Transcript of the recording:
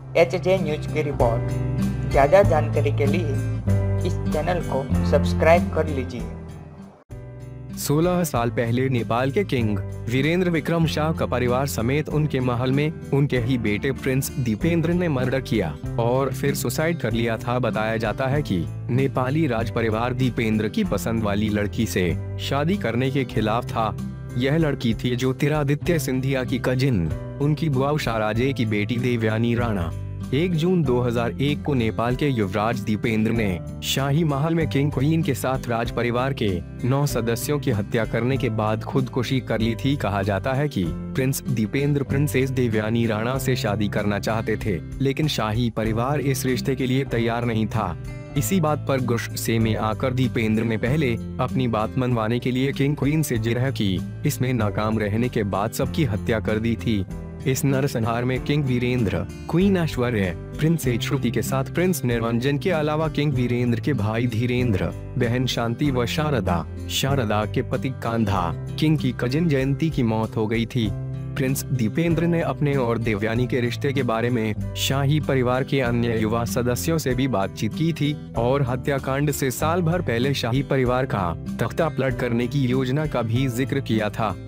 HJ news की report. ज़्यादा जानकारी के लिए इस चैनल को सब्सक्राइब कर लीजिए। 16 साल पहले नेपाल के किंग वीरेंद्र विक्रम शाह का परिवार समेत उनके महल में उनके ही बेटे प्रिंस दीपेंद्र ने मर्डर किया और फिर सुसाइड कर लिया था। बताया जाता है कि नेपाली राज परिवार दीपेंद्र की पसंद वाली लड़की से शादी करने के खिलाफ था। यह लड़की थी ज्योतिरादित्य सिंधिया की कजिन, उनकी बुआ उषाराजे की बेटी देवयानी राणा। 1 जून 2001 को नेपाल के युवराज दीपेंद्र ने शाही महल में किंग क्वीन के साथ राज परिवार के 9 सदस्यों की हत्या करने के बाद खुदकुशी कर ली थी। कहा जाता है कि प्रिंस दीपेंद्र प्रिंसेस देवयानी राणा से शादी करना चाहते थे, लेकिन शाही परिवार इस रिश्ते के लिए तैयार नहीं था। इसी बात पर गुस्से में आकर दीपेंद्र ने पहले अपनी बात मनवाने के लिए किंग क्वीन से जिरह की। इसमें नाकाम रहने के बाद सबकी हत्या कर दी थी। इस नरसंहार में king Birendra, queen Aishwarya, princess Shruti के साथ प्रिंस निरंजन के अलावा किंग वीरेंद्र के भाई धीरेंद्र, बहन शांति व शारदा के पति कांधा, किंग की कजिन जयंती की मौत हो गई थी। प्रिंस दीपेंद्र ने अपने और देवयानी के रिश्ते के बारे में शाही परिवार के अन्य युवा सदस्यों से भी बातचीत की थी और हत्याकांड से साल भर पहले शाही परिवार का तख्ता पलट करने की योजना का भी जिक्र किया था।